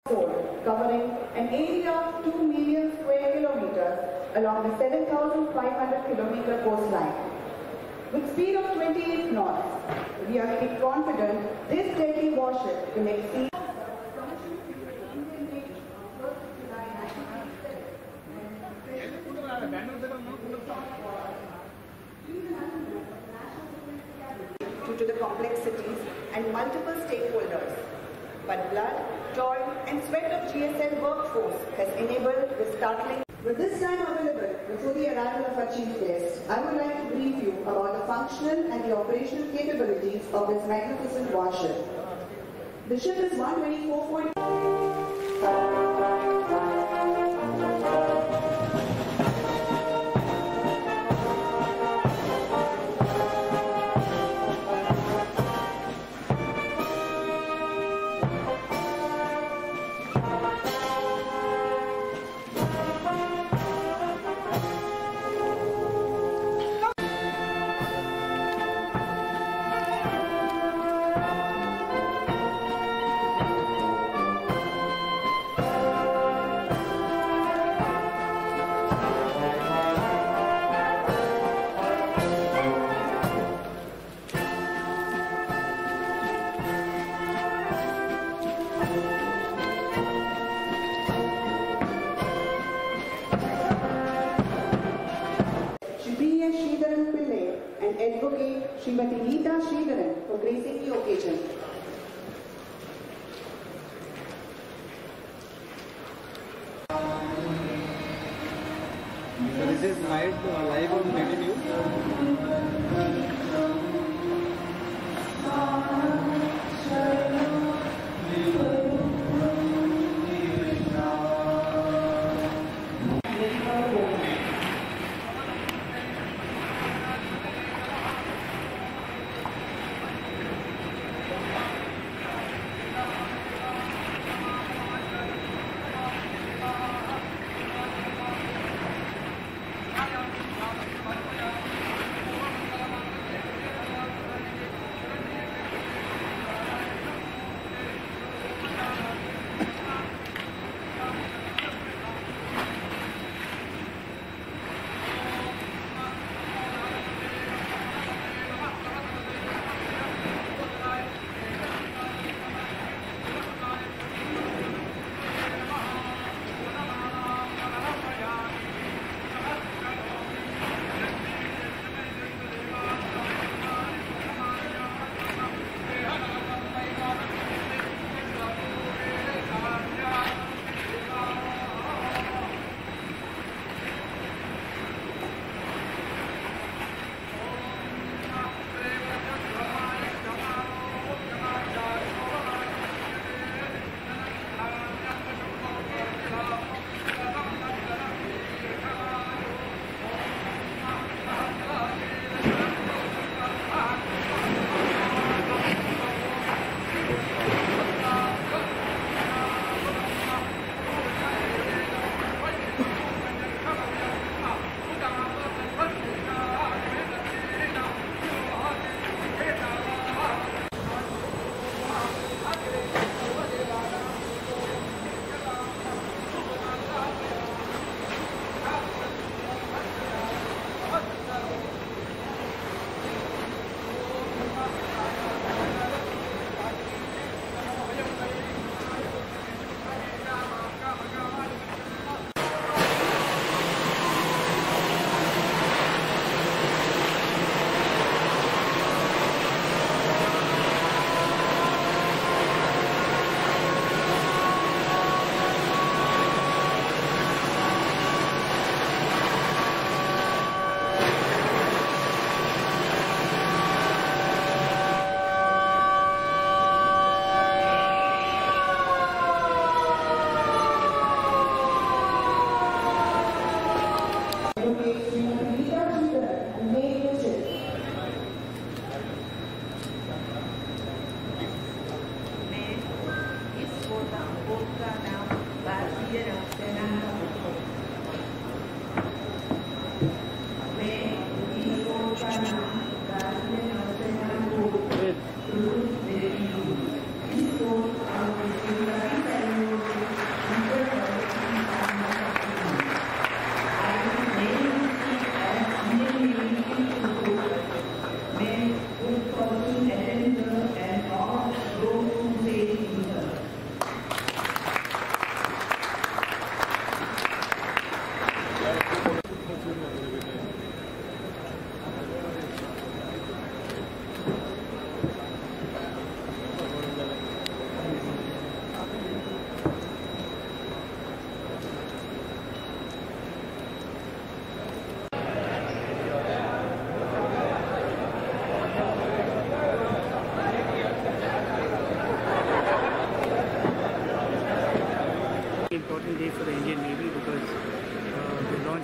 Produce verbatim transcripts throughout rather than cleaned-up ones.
covering an area of two million square kilometers along the seven thousand five hundred kilometer coastline. With speed of twenty-eight knots, we are confident this deadly warship will exceed due to the complexities and multiple stakeholders. But blood, toil and sweat of G S L workforce has enabled the startling. With this time available before the arrival of our chief guest, I would like to brief you about the functional and the operational capabilities of this magnificent warship. The ship is one twenty-four forty. Advocate Srimati Geeta Sridharan for gracing the occasion. So this is live, uh, live on D D News.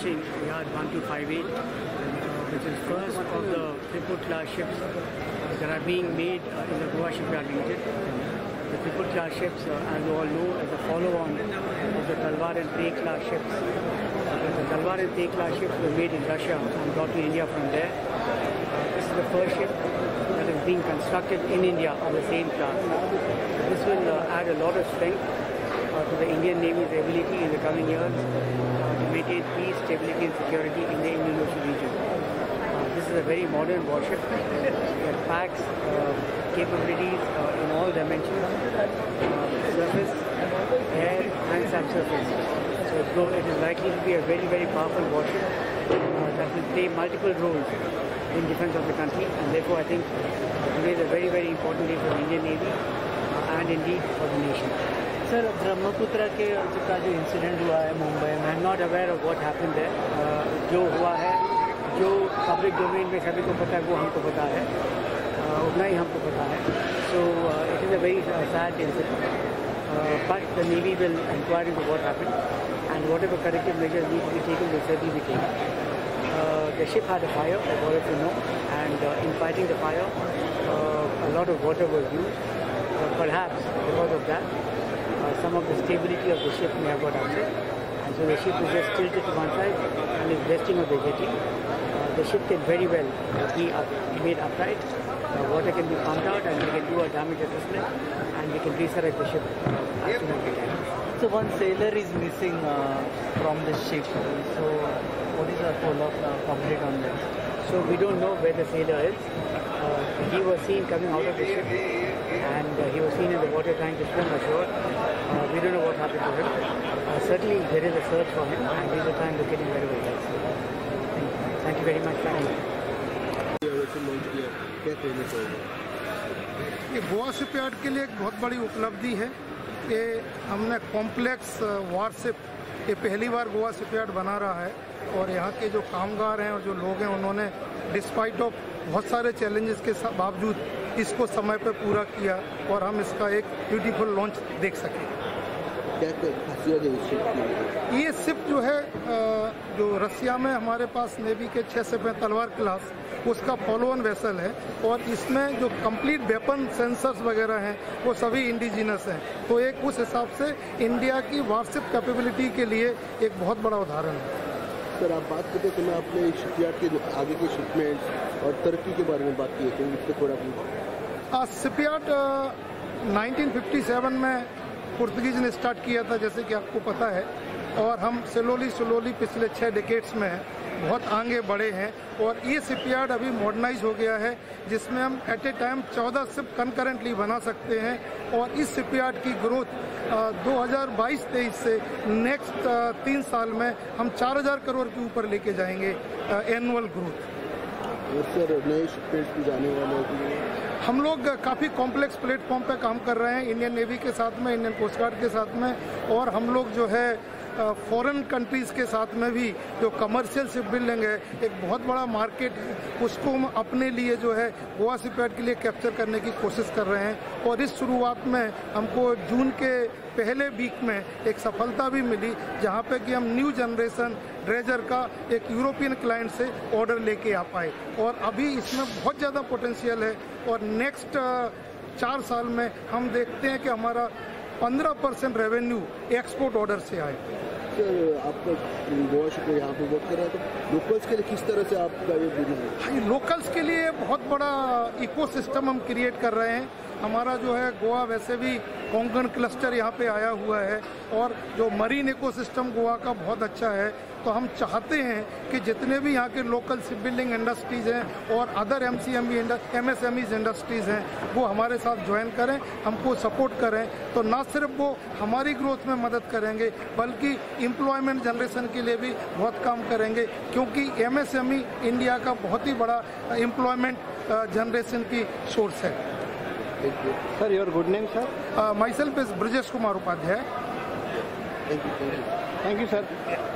launching Yard one two five eight, uh, which is first of the Triput class ships that are being made uh, in the Goa Shipyard Limited. The Triput class ships, uh, as you all know, is a follow-on of the Talwar and Tey class ships. Uh, the Talwar and Tey class ships were made in Russia and brought to India from there. Uh, this is the first ship that is being constructed in India of the same class. This will uh, add a lot of strength uh, to the Indian Navy's ability in the coming years uh, to maintain peace, stability and security in the Indian Ocean region. Uh, this is a very modern warship that packs uh, capabilities uh, in all dimensions, uh, surface, air and subsurface. So it is likely to be a very, very powerful warship uh, that will play multiple roles in defense of the country, and therefore I think uh, today is a very, very important day for the Indian Navy uh, and indeed for the nation. Sir, Brahmaputra के का जो incident हुआ है मुंबई में, I am not aware of what happened there. Uh, जो हुआ है, जो पब्लिक डोमेन में सभी को पता है वो हमको पता है, uh, उतना ही हमको पता है. So uh, it is a very uh, sad incident, uh, but the Navy will inquire into what happened, and whatever corrective measures need to be taken will certainly be taken. Uh, the ship had a fire, as all of you know, and uh, in fighting the fire, uh, a lot of water was used. Uh, perhaps because of that, uh, some of the stability of the ship may have got upset, and so the ship is just tilted to one side and is resting on the jetty. Uh, the ship can very well uh, be up, made upright. Uh, water can be pumped out, and we can do a damage assessment, and we can resurrect the ship uh, as soon as we can. So one sailor is missing uh, from the ship. So what is the follow-up uh, update on that? So we don't know where the sailor is. Uh, he was seen coming out of the ship, and uh, he was seen in the water trying to swim ashore. Uh, we don't know what happened to him. Uh, certainly there is a search for him, and we will try and locate him wherever he is. Thank you. Thank you very much. Thank you. ये Goa shipyard के लिए एक बहुत बड़ी उपलब्धि है कि हमने कॉम्प्लेक्स वारशिप ये पहली बार गोवा शिपयार्ड बना रहा है, और यहाँ के जो कामगार हैं और जो लोग हैं उन्होंने डिस्पाइट ऑफ बहुत सारे चैलेंजेस के बावजूद इसको समय पर पूरा किया, और हम इसका एक ब्यूटीफुल लॉन्च देख सकें. क्या खासियत है इस शिप की? ये शिप जो है जो रसिया में हमारे पास नेवी के छः से तलवार क्लास उसका फॉलो ऑन वेसल है, और इसमें जो कंप्लीट वेपन सेंसर्स वगैरह हैं वो सभी इंडिजिनस हैं. तो एक उस हिसाब से इंडिया की वारशिप कैपेबिलिटी के लिए एक बहुत बड़ा उदाहरण है. सर, आप बात करते समय आपने शिपयार्ड के आगे के शिपमेंट और तरक्की के बारे में बात की है, तो इस पर थोड़ा please. Shipyard nineteen fifty seven में पुर्तगीज ने स्टार्ट किया था, जैसे कि आपको पता है, और हम स्लोली स्लोली पिछले छः डिकेड्स में बहुत आगे बढ़े हैं, और ये शिपयार्ड अभी मॉडर्नाइज हो गया है जिसमें हम एट ए टाइम चौदह शिप कंकरेंटली बना सकते हैं. और इस शिपयार्ड की ग्रोथ दो हज़ार बाईस तेईस से नेक्स्ट तीन साल में हम चार हज़ार करोड़ के ऊपर लेके जाएंगे एनुअल ग्रोथ. और सर, नए शिपमेंट्स भी जाने वाले हैं. हम लोग काफ़ी कॉम्प्लेक्स प्लेटफॉर्म पे काम कर रहे हैं इंडियन नेवी के साथ में, इंडियन कोस्ट गार्ड के साथ में, और हम लोग जो है फॉरेन कंट्रीज़ के साथ में भी जो कमर्शियल शिप बिल्डिंग है, एक बहुत बड़ा मार्केट, उसको हम अपने लिए जो है गोवा शिपयार्ड के लिए कैप्चर करने की कोशिश कर रहे हैं. और इस शुरुआत में हमको जून के पहले वीक में एक सफलता भी मिली, जहां पे कि हम न्यू जनरेशन ड्रेजर का एक यूरोपियन क्लाइंट से ऑर्डर लेके आ पाए, और अभी इसमें बहुत ज़्यादा पोटेंशियल है. और नेक्स्ट चार साल में हम देखते हैं कि हमारा पंद्रह परसेंट रेवेन्यू एक्सपोर्ट ऑर्डर से आए. सर, आपका गोवा शिप यहाँ पे वर्क कर रहा है, तो लोकल्स के लिए किस तरह से आपका ये बिजनेस है? लोकल्स के लिए बहुत बड़ा इकोसिस्टम हम क्रिएट कर रहे हैं. हमारा जो है गोवा वैसे भी कोंकण क्लस्टर यहाँ पे आया हुआ है, और जो मरीन इकोसिस्टम गोवा का बहुत अच्छा है. तो हम चाहते हैं कि जितने भी यहाँ के लोकल शिप बिल्डिंग इंडस्ट्रीज़ हैं और other M C M E M S M Es industries हैं वो हमारे साथ ज्वाइन करें, हमको सपोर्ट करें. तो ना सिर्फ वो हमारी ग्रोथ में मदद करेंगे बल्कि एम्प्लॉयमेंट जनरेशन के लिए भी बहुत काम करेंगे, क्योंकि M S M E India का बहुत ही बड़ा एम्प्लॉयमेंट जनरेशन की सोर्स है. Sir, your good name sir? Myself is Brajesh Kumar Upadhyay. Thank you. Thank you sir.